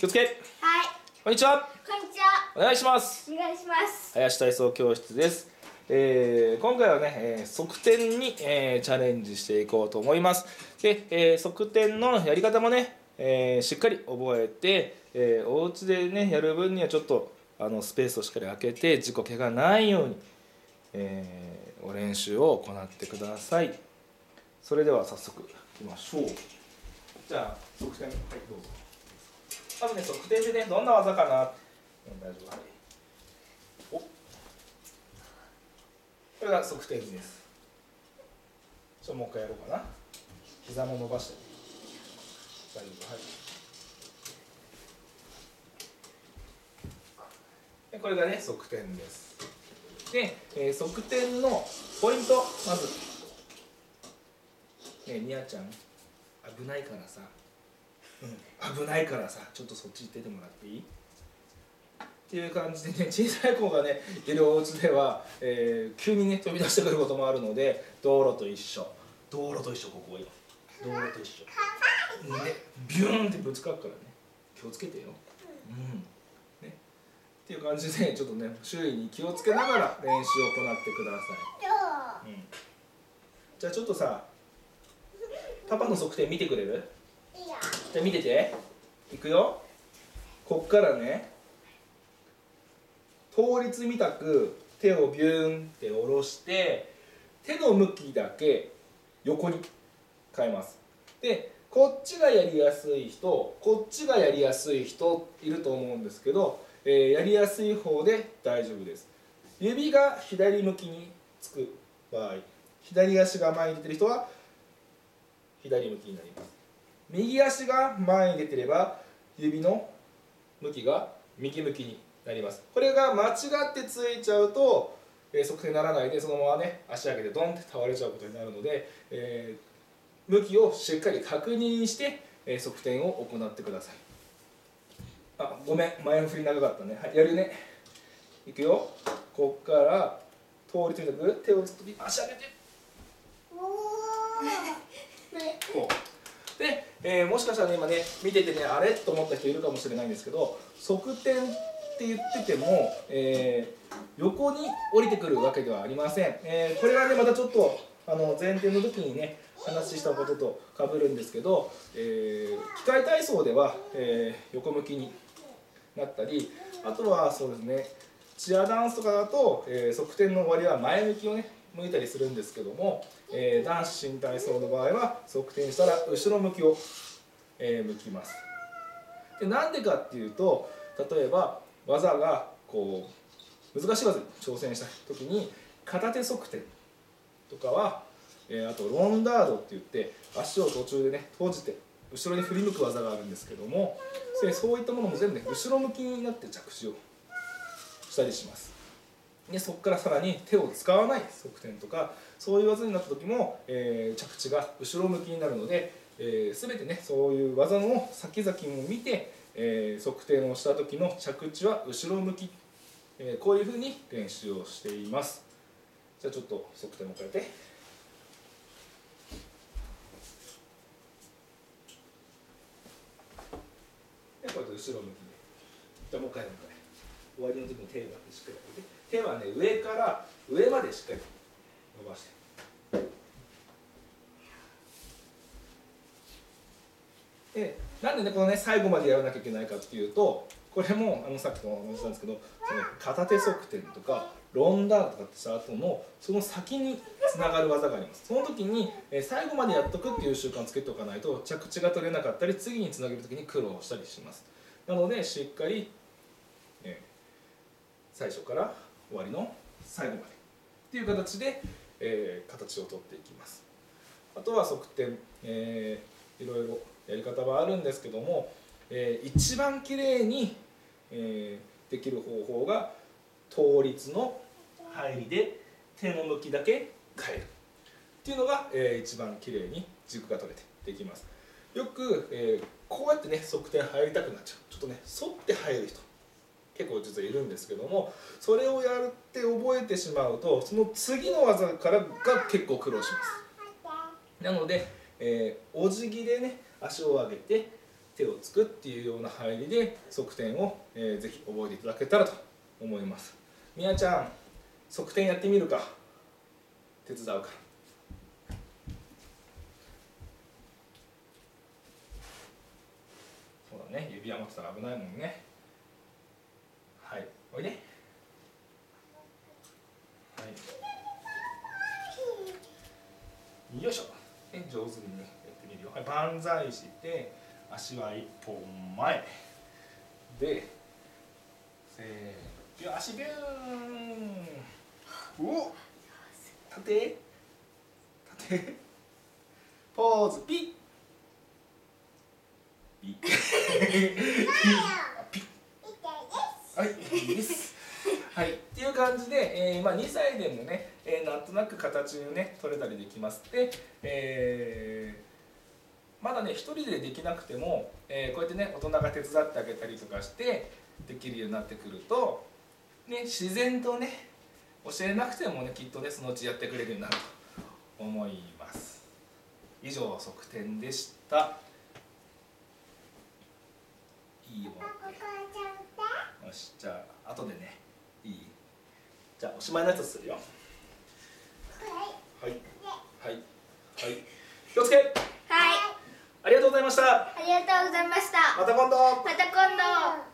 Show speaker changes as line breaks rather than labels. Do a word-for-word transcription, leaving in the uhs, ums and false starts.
気をつけ。
はい。
こんにちは。
こんにちは。
お願いします。
お願いします。
林体操教室です。えー今回はね、えー側転に、えーチャレンジしていこうと思います。で、えー側転のやり方もね、えーしっかり覚えて、えーお家でねやる分にはちょっとあのスペースをしっかり空けて事故怪我ないように、えーお練習を行ってください。それでは早速いきましょう。じゃあ側転、はいどうぞ。まずね側転でねどんな技かな。うん大丈夫。はい。おこれが側転です。ちょっともう一回やろうかな。膝も伸ばして大丈夫。はいでこれがね側転です。で、えー、側転のポイント、まずねえニアちゃん危ないからさ、うん、危ないからさちょっとそっち行っててもらっていいっていう感じでね、小さい子がねいるお家では、えー、急にね飛び出してくることもあるので、道路と一緒道路と一緒ここよ道路と一緒ね、ビューンってぶつかるからね気をつけてよ、うんね、っていう感じでちょっとね周囲に気をつけながら練習を行ってください、うん、じゃあちょっとさパパの側転見てくれる？じゃあ見てていくよ。こっからね倒立みたく手をビューンって下ろして手の向きだけ横に変えます。でこっちがやりやすい人こっちがやりやすい人いると思うんですけど、えー、やりやすい方で大丈夫です。指が左向きにつく場合、左足が前に出てる人は左向きになります。右足が前に出てれば指の向きが右向きになります。これが間違ってついちゃうと、えー、側転にならないでそのままね足上げてドンって倒れちゃうことになるので、えー、向きをしっかり確認して、えー、側転を行ってください。あ、ごめん前振り長かったね。はい、やるね。いくよ。こっから倒立みたく手をつくとき足上げてね、こうで、えー、もしかしたら、ね、今ね見ててねあれと思った人いるかもしれないんですけど、側転って言ってても、えー、横に降りてくるわけではありません、えー、これはねまたちょっとあの前転の時にね話したこととかぶるんですけど、えー、機械体操では、えー、横向きになったり、あとはそうですねチアダンスとかだと、えー、側転の終わりは前向きをね向いたりするんですけども、えー、男子新体操の場合は側転したら後ろ向きを、えー、向きます。でなんでかっていうと、例えば技がこう難しい技に挑戦した時に片手側転とかは、えー、あとロンダードって言って足を途中でね閉じて後ろに振り向く技があるんですけども、そういったものも全部ね後ろ向きになって着地をしたりします。でそこからさらに手を使わない側転とかそういう技になった時も、えー、着地が後ろ向きになるので、えー、全てねそういう技の先々も見て、えー、側転をした時の着地は後ろ向き、えー、こういうふうに練習をしています。じゃあちょっと側転も変えて。でこうやって後ろ向きで。じゃあもう一回もう一回。終わりの時に手がしっかり上げて。手はね上から上までしっかり伸ばして、でなんでねこのね最後までやらなきゃいけないかっていうと、これもあのさっきと同じなんですけど、その片手側転とかロンダーンとかってした後のその先につながる技があります。その時に最後までやっとくっていう習慣をつけておかないと着地が取れなかったり次につなげる時に苦労したりします。なのでしっかり、えー、最初から終わりの最後までっていう形で、えー、形をとっていきます。あとは側転、えー、いろいろやり方はあるんですけども、えー、一番きれいに、えー、できる方法が倒立の入りで手の向きだけ変えるっていうのが、えー、一番きれいに軸が取れてできます。よく、えー、こうやってね側転入りたくなっちゃう、ちょっとね反って入る人結構実はいるんですけども、それをやるって覚えてしまうとその次の技からが結構苦労します。なので、えー、お辞儀でね足を上げて手をつくっていうような入りで側転を、えー、ぜひ覚えていただけたらと思います。みやちゃん、側転やってみるか。手伝うから。そうだね、指輪持ってたら危ないもんね。はい、おいで。はい、よいしょ。で、上手にね、やってみるよ。はい、万歳して、足は一歩前。で、せーの、足ビューン。お、立て。立て。ポーズ、ピッ。ピッ。ピッ。はい、いいです。はい、っていう感じで、えーまあ、にさいでもね、えー、なんとなく形をね取れたりできますで、えー、まだね一人でできなくても、えー、こうやってね大人が手伝ってあげたりとかしてできるようになってくると、ね、自然とね教えなくてもねきっとねそのうちやってくれるようになると思います。以上側転でした。いいよ。よし、じゃあ後でね、いい？じゃあおしまいのやつするよ。はいはいはいはい。気をつけ。はい。
あ
りがとうございました。
ありがとうございました。
また今度。
また今度。